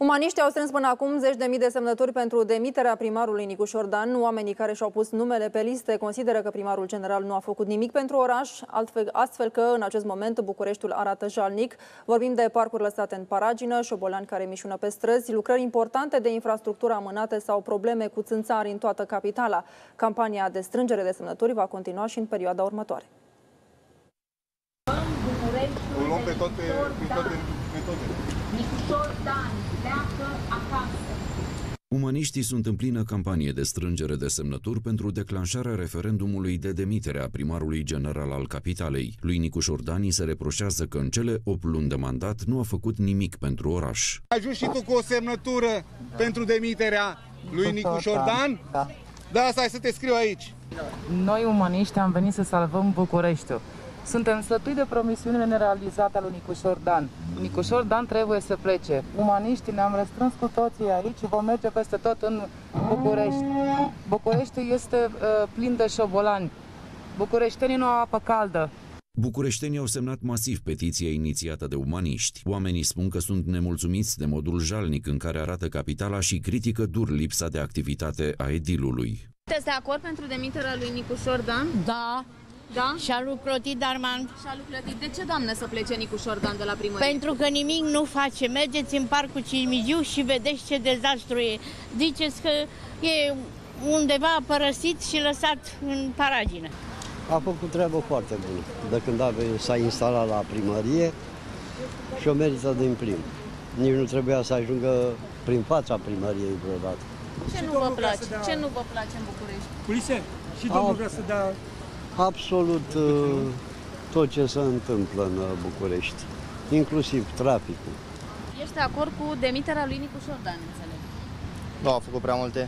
Umaniștii au strâns până acum 10.000 de semnături pentru demiterea primarului Nicu Șordan. Oamenii care și-au pus numele pe liste consideră că primarul general nu a făcut nimic pentru oraș, astfel că în acest moment Bucureștiul arată jalnic. Vorbim de parcuri lăsate în paragină, șobolani care mișună pe străzi, lucrări importante de infrastructură amânate sau probleme cu țânțari în toată capitala. Campania de strângere de semnături va continua și în perioada următoare. O luăm pe toate metodele. Nicu Șordan pleacă acasă. Umaniștii sunt în plină campanie de strângere de semnături pentru declanșarea referendumului de demitere a primarului general al capitalei. Lui Nicu Șordan îi se reproșează că în cele 8 luni de mandat nu a făcut nimic pentru oraș. Ai ajuns și tu cu o semnătură pentru demiterea lui Nicu Șordan? Da, asta hai să te scriu aici. Noi, umaniști, am venit să salvăm Bucureștiul. Suntem sfătuiți de promisiunile nerealizate a lui Nicu Șordan. Nicu Șordan trebuie să plece. Umaniștii ne-am restrâns cu toții aici și vom merge peste tot în București. Bucureștiul este plin de șobolani. Bucureștenii nu au apă caldă. Bucureștenii au semnat masiv petiția inițiată de umaniști. Oamenii spun că sunt nemulțumiți de modul jalnic în care arată capitala și critică dur lipsa de activitate a edilului. Sunteți de acord pentru demiterea lui Nicu Șordan? Da. Da? Și-a lucrotit Armand. Și-a lucrotit. De ce, doamne, să plece Nicu Șordan de la primărie? Pentru că nimic nu face. Mergeți în parcul Cimigiu și vedeți ce dezastru e. Ziceți că e undeva părăsit și lăsat în paragină. A făcut treabă foarte bună. De când s-a instalat la primărie și o merită din plin. Nici nu trebuia să ajungă prin fața primăriei vreodată. Ce nu vă place? Ce nu vă place în București? Culise, și domnul vrea să dea... Absolut tot ce se întâmplă în București, inclusiv traficul. Ești de acord cu demiterea lui Nicu Șordan, înțeleg? Nu a făcut prea multe.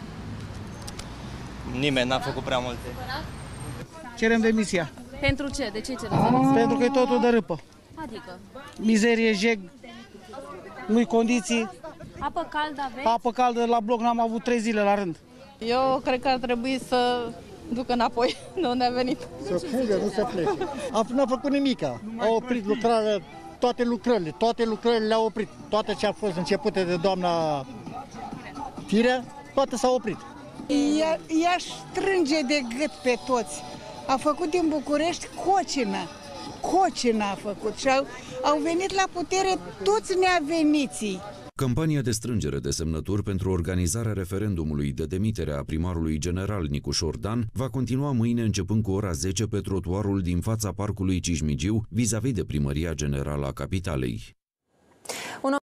Nimeni n-a făcut prea multe. Cerem demisia. Pentru ce? De ce cereți demisia? Pentru că e totul de râpă. Adică? Mizerie, jeg, nu-i condiții. Apă caldă aveți? Apă caldă la bloc n-am avut 3 zile la rând. Eu cred că ar trebui să ducă înapoi de unde a venit. Să fugă, nu să plece. N-a făcut nimica. A oprit lucrarea, toate lucrările le-a oprit. Toate ce a fost începute de doamna Firea, toate s-au oprit. Ea strânge de gât pe toți. A făcut din București cocină a făcut și au venit la putere toți neaveniții. Campania de strângere de semnături pentru organizarea referendumului de demitere a primarului general Nicu Șordan va continua mâine începând cu ora 10 pe trotuarul din fața parcului Cismigiu, vis-a-vis de primăria generală a capitalei.